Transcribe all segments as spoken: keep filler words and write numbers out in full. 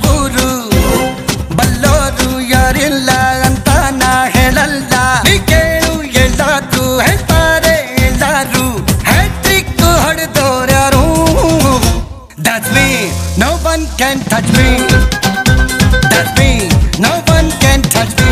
ಯಾವೂರು ಬಲ್ಲೋರು ಯಾರಿಲ್ಲ ಅಂತ ನಾ ಹೇಳಲ್ಲ ನೀ ಕೇಳು ಎಲ್ಲಾದ್ರು ಹೇಳ್ತಾರೆ ಎಲ್ಲಾರು ಹ್ಯಾಟ್ರಿಕ್ ಹೊಡೆದೋರ್ಯಾರು That's me, no one can touch me That's me, no one can touch me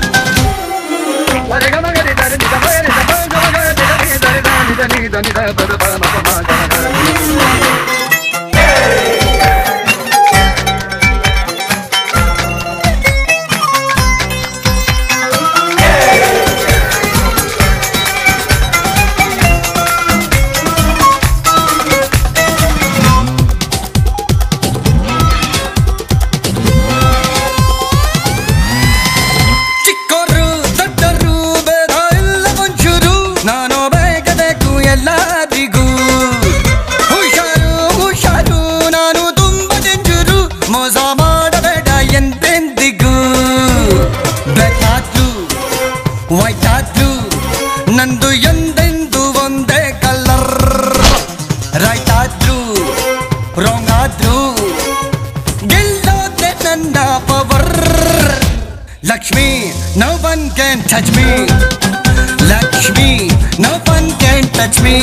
White ಆದ್ರು ನಂದು ಎಂದೆಂದು ಒಂದೇ ಕಲರ್ ರೈಟ್ ಆದ್ರು ರಾಂಗ್ ಆದ್ರು ಗೆಲ್ಲೋದೆ ನನ್ನ power Lakshmi no one can touch me Lakshmi no one can touch me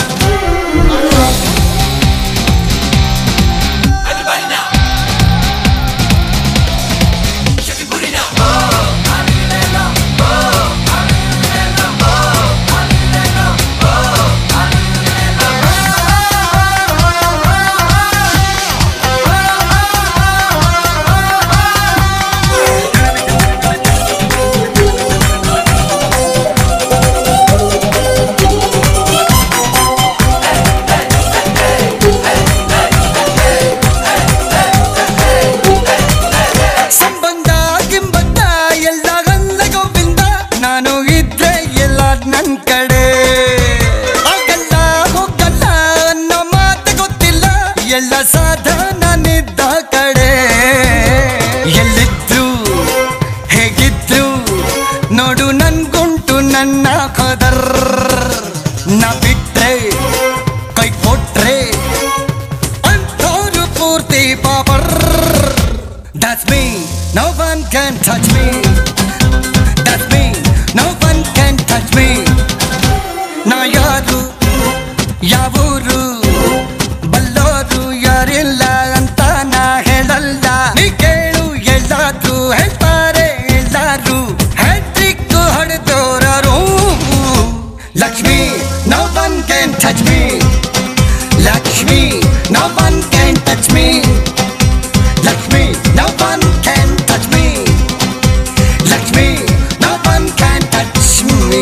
ನನ್ ಕಡೆ ಆಗಲ್ಲ ಹೋಗಲ್ಲ ಅನ್ನೋ ಮಾತು ಗೊತ್ತಿಲ್ಲ ಎಲ್ಲ ಸಾಧನಿದ್ದ ಕಡೆ ಎಲ್ಲಿದ್ರು ಹೇಗಿದ್ರು ನೋಡು ನನ್ಗುಂಟು ನನ್ನ ಖದರ್ ನಾ ಬಿಟ್ರೆ ಕೈ ಕೊಟ್ರೆ ಅಂಥವ್ರು ಪೂರ್ತಿ pauper That's me, no one can touch me That's me, no one can touch me ನಾ ಯಾರು ಯಾವೂರು ಬಲ್ಲೋರು ಯಾರಿಲ್ಲ ಅಂತ ನಾ ಹೇಳಲ್ಲ ನೀ ಕೇಳು ಎಲ್ಲಾದ್ರು ಹೇಳ್ತಾರೆ ಎಲ್ಲಾರು ಹ್ಯಾಟ್ರಿಕ್ ಹೊಡೆದೋರ್ಯಾರು Lakshmi no one can touch me Lakshmi no one can touch me Lakshmi no one can touch me Lakshmi no one can touch me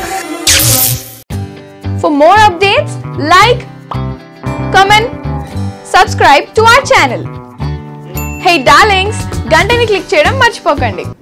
For more updates, like, comment, subscribe to our channel. Hey darlings, గంటని click చేయడం మర్చిపోకండి.